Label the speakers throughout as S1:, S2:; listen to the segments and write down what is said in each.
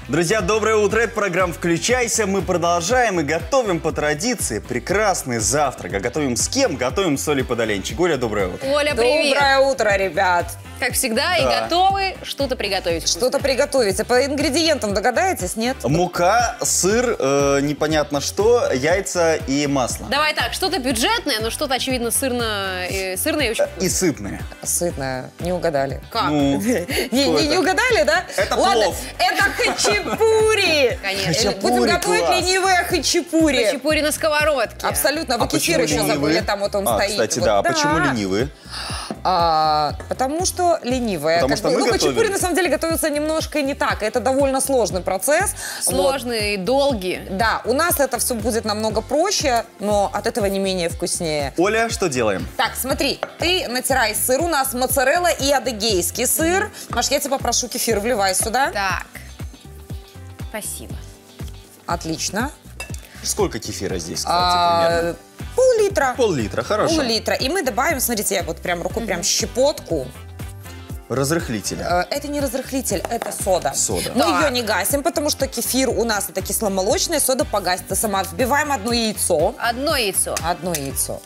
S1: Друзья, доброе утро. Это программа «Включайся». Мы продолжаем и готовим по традиции прекрасный завтрак. А готовим с кем? Готовим с Олей Подоленчик. Оля, доброе утро.
S2: Оля, привет.
S3: Доброе утро, ребят.
S2: Как всегда, и готовы что-то приготовить.
S3: Что-то приготовить. А по ингредиентам догадаетесь, нет?
S1: Мука, сыр, непонятно что, яйца и масло.
S2: Давай так, что-то бюджетное, но что-то, очевидно, сырное и очень
S1: И сытные.
S3: Сытное. Не угадали.
S2: Как?
S1: Ну,
S3: Не угадали, да?
S1: Это
S3: Ладно,
S1: плов.
S3: это хачапури.
S2: Конечно.
S1: Хачапури,
S3: Будем готовить
S1: класс.
S3: ленивые хачапури.
S2: Хачапури на сковородке.
S3: Абсолютно. Вы кефир еще
S1: ленивые?
S3: забыли, там вот он стоит.
S1: Кстати,
S3: Вот,
S1: да. А почему ленивые?
S3: Потому что ленивые.
S1: Потому что мы
S3: ну,
S1: готовим.
S3: хачапури на самом деле готовятся немножко не так. Это довольно сложный процесс.
S2: Сложные, долгие.
S3: Вот. Да, у нас это все будет намного проще, но от этого не менее вкуснее.
S1: Оля, что делаем?
S3: Так, смотри, ты натирай сыр. У нас моцарелла и адыгейский сыр. Маш, я тебя попрошу, кефир вливай сюда.
S2: Так. Спасибо.
S3: Отлично.
S1: Сколько кефира здесь, кстати, примерно?
S3: Пол-литра.
S1: Пол-литра, хорошо.
S3: Пол-литра. И мы добавим, смотрите, я вот прям рукой прям щепотку.
S1: Разрыхлитель.
S3: Это не разрыхлитель, это сода.
S1: Сода.
S3: Мы
S2: Так.
S3: ее не гасим, потому что кефир у нас это кисломолочная, сода погасится сама. Вбиваем одно яйцо.
S2: Одно яйцо.
S3: Одно яйцо.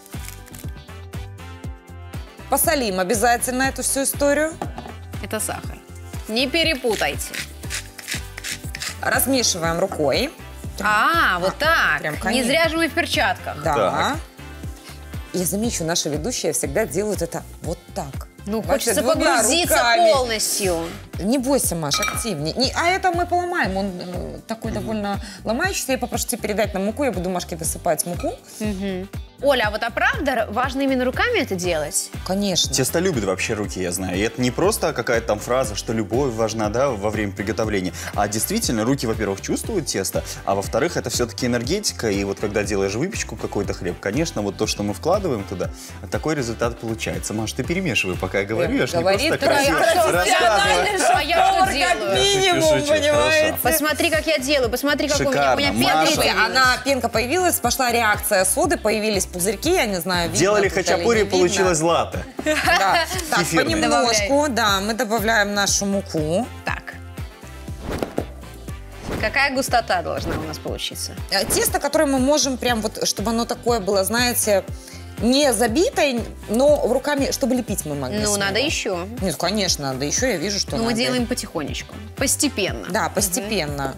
S3: Посолим обязательно эту всю историю.
S2: Это сахар. Не перепутайте.
S3: Размешиваем рукой.
S2: Вот так.
S3: прям
S2: Не
S3: конечно.
S2: зря же мы в перчатках.
S3: Да.
S1: Так.
S3: Я замечу, наши ведущие всегда делают это вот так.
S2: Ну,
S3: Вообще,
S2: хочется
S3: двумя
S2: погрузиться
S3: руками.
S2: полностью.
S3: Не бойся, Маш, активнее. А это мы поломаем. Он такой довольно ломающийся. Я попрошу тебя передать нам муку. Я буду Машке досыпать муку.
S2: Оля, а вот правда важно именно руками это делать?
S3: Конечно.
S1: Тесто любит вообще руки, я знаю. И это не просто какая-то там фраза, что любовь важна, да, во время приготовления. А действительно, руки, во-первых, чувствуют тесто, а во-вторых, это все-таки энергетика. И вот когда делаешь выпечку, какой-то хлеб, конечно, вот то, что мы вкладываем туда, такой результат получается. Маш, ты перемешивай, пока я говорю. Я ж не
S3: Говорит,
S1: просто
S3: такая
S1: красиво
S3: профессиональная
S1: рассказываю.
S2: А я что
S3: Как
S2: делаю?
S3: минимум,
S1: Шучу,
S3: понимаете?
S1: хорошо.
S2: Посмотри, как я делаю, посмотри, как
S1: Шикарно,
S2: у меня пенка
S1: Маша.
S2: появилась.
S3: Она, пенка появилась, пошла реакция соды, появились пузырьки, я не знаю, видно
S1: Делали
S3: тут или
S1: хачапури,
S3: не видно.
S1: получилось латте.
S3: Да. Так,
S1: Кефирное.
S3: понемножку, да, мы добавляем нашу муку.
S2: Так. Какая густота должна у нас получиться?
S3: Тесто, которое мы можем прям вот, чтобы оно такое было, знаете, не забитое, но руками, чтобы лепить мы могли.
S2: Ну,
S3: с
S2: надо
S3: него.
S2: еще.
S3: Нет, конечно, надо еще, я вижу, что
S2: Но мы
S3: надо.
S2: делаем потихонечку, постепенно.
S3: Да, постепенно.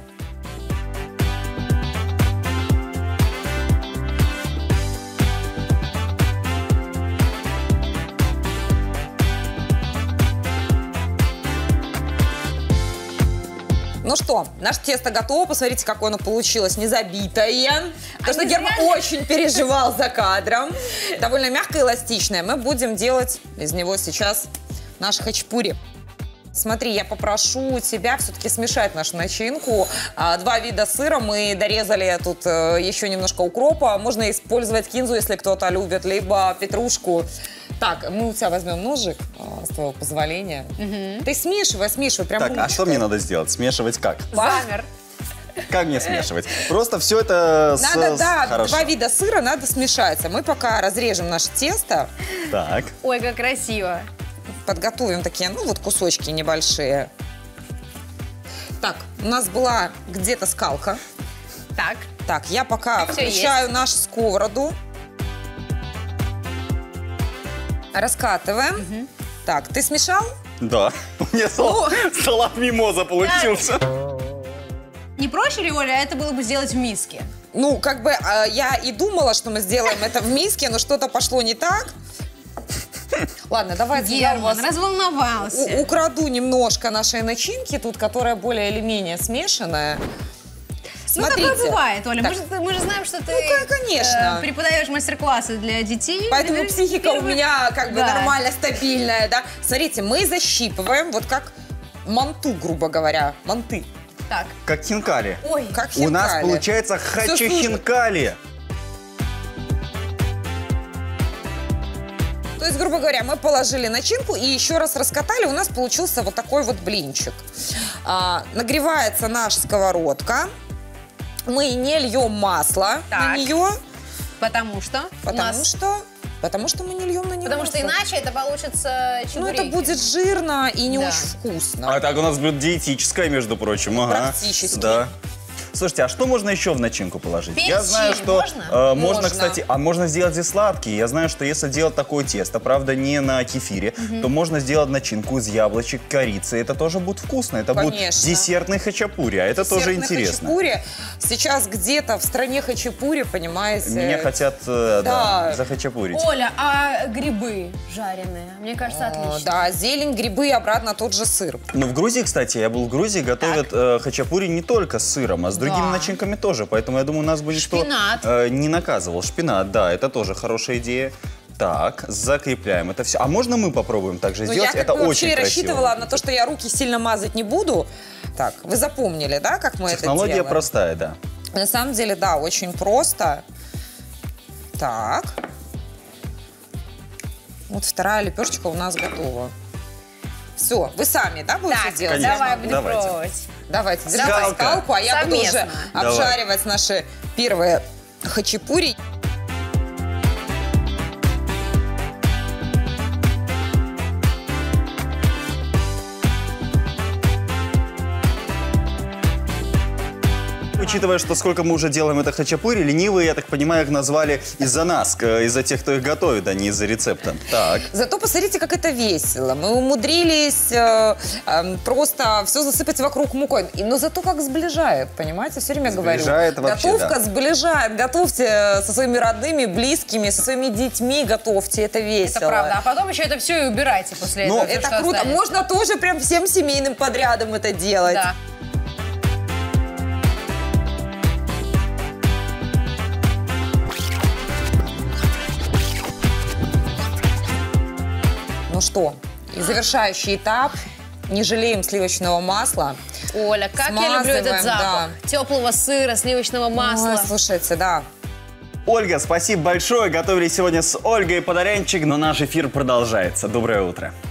S3: Ну что, наше тесто готово. Посмотрите, какое оно получилось, не забитое. Потому что
S2: не
S3: Герман
S2: зря.
S3: очень переживал за кадром. Довольно мягкое, эластичное. Мы будем делать из него сейчас наш хачапури. Смотри, я попрошу тебя все-таки смешать нашу начинку. 2 вида сыра. Мы дорезали тут еще немножко укропа. Можно использовать кинзу, если кто-то любит, либо петрушку. Так, мы у тебя возьмем ножик, с твоего позволения. Ты смешивай, прям
S1: Так, а
S3: ручкой.
S1: что мне надо сделать? Смешивать как?
S2: Замер.
S1: Как мне смешивать? Просто все это
S3: Надо, да,
S1: хорошо.
S3: 2 вида сыра надо смешать. А мы пока разрежем наше тесто,
S1: Так.
S2: Ой, как красиво.
S3: подготовим такие, ну вот кусочки небольшие. Так, у нас была где-то скалка.
S2: Так.
S3: Так, я пока
S2: Всё
S3: включаю нашу сковороду. Раскатываем. Так, ты смешал?
S1: Да. У меня салат мимоза получился.
S2: Не проще ли, Оля, это было бы сделать в миске?
S3: Ну, как бы я и думала, что мы сделаем это в миске, но что-то пошло не так. Ладно, давайте я у вас
S2: Герман разволновался.
S3: украду немножко нашей начинки, тут, которая более или менее смешанная.
S2: Ну, такое бывает, Оля.
S3: Так.
S2: Мы же знаем, что ты
S3: конечно.
S2: преподаешь мастер-классы для детей.
S3: Поэтому психика у меня как бы
S2: Да.
S3: нормально стабильная, да. Смотрите, мы защипываем вот как манту, грубо говоря, манты.
S2: Так.
S1: Как хинкали.
S2: Ой,
S3: Как
S1: У нас
S3: хинкали.
S1: получается хача-хинкали.
S3: То есть, грубо говоря, мы положили начинку и еще раз раскатали, у нас получился вот такой вот блинчик. Нагревается наша сковородка. Мы не льем масло на
S2: Так.
S3: нее,
S2: потому что?
S3: потому что Потому что мы не льем на него.
S2: Потому что иначе это получится чебуреки.
S3: Ну, это будет жирно и не очень вкусно.
S1: А так у нас блюдо диетическое, между прочим. Ага.
S3: Практически.
S1: Да. Слушайте, а что можно еще в начинку положить?
S2: Перец
S1: Я знаю,
S2: чили
S1: что
S2: можно?
S1: можно, кстати, можно сделать и сладкие. Я знаю, что если делать такое тесто, правда, не на кефире, то можно сделать начинку из яблочек, корицы. Это тоже будет вкусно. Это будет десертный хачапури, а это тоже интересно.
S3: Хачапури. Сейчас где-то в стране хачапури, понимаете?
S1: Меня хотят захачапурить.
S2: Оля, а грибы жареные? Мне кажется, отлично.
S3: Да, зелень, грибы и обратно тот же сыр.
S1: Ну, в Грузии, кстати, я был в Грузии, готовят хачапури не только с сыром, а с другими начинками тоже. Поэтому я думаю, у нас будет
S2: шпинат.
S1: Не наказывал. Шпинат, да, это тоже хорошая идея. Так, закрепляем это все. А можно мы попробуем также сделать?
S3: Я
S1: это очень
S3: вообще
S1: красиво.
S3: рассчитывала на то, что я руки сильно мазать не буду. Так, вы запомнили, да, как мы это делаем?
S1: Технология простая, да.
S3: На самом деле, да, очень просто. Так. Вот вторая лепешечка у нас готова. Все, вы сами, да, будете делать?
S1: Конечно.
S2: Давай, будем
S1: Давайте.
S2: пробовать.
S3: Давайте, держите скалку, а я буду уже обжаривать наши первые хачапури.
S1: Учитывая, что сколько мы уже делаем это хачапури, ленивые, я так понимаю, их назвали из-за нас, из-за тех, кто их готовит, а не из-за рецепта. Так.
S3: Зато посмотрите, как это весело. Мы умудрились просто все засыпать вокруг мукой. Но зато как сближает, понимаете? Все время
S1: Сближает
S3: говорю.
S1: вообще,
S3: Готовка
S1: да.
S3: сближает. Готовьте со своими родными, близкими, со своими детьми готовьте. Это весело.
S2: Это правда. А потом еще это все и убирайте после этого.
S3: Это круто.
S2: Останется.
S3: Можно тоже прям всем семейным подрядом это делать.
S2: Да.
S3: Ну что, и завершающий этап. Не жалеем сливочного масла.
S2: Оля, как я люблю этот запах.
S3: Да.
S2: Теплого сыра, сливочного масла.
S3: Ой, слушайте, да.
S1: Ольга, спасибо большое. Готовили сегодня с Ольгой Подорянчик, но наш эфир продолжается. Доброе утро.